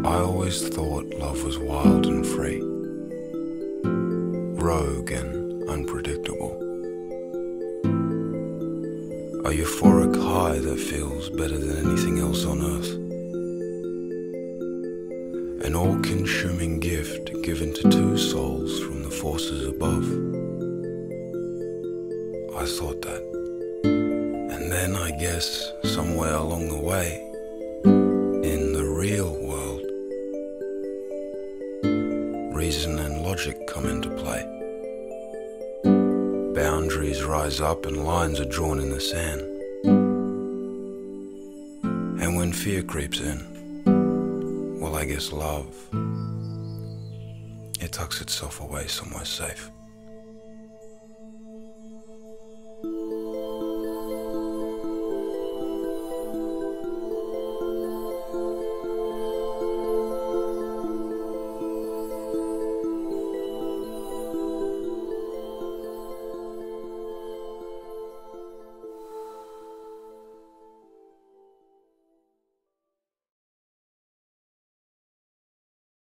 I always thought love was wild and free, rogue and unpredictable. A euphoric high that feels better than anything else on earth. An all-consuming gift given to two souls from the forces above. I thought that. And then I guess somewhere along the way, in the real world, reason and logic come into play. Boundaries rise up and lines are drawn in the sand. And when fear creeps in, well, I guess love, it tucks itself away somewhere safe.